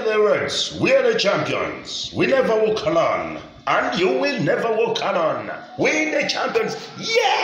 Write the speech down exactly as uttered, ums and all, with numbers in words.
the words, we are the champions. We never walk alone. And you will never walk alone. We the champions. Yeah!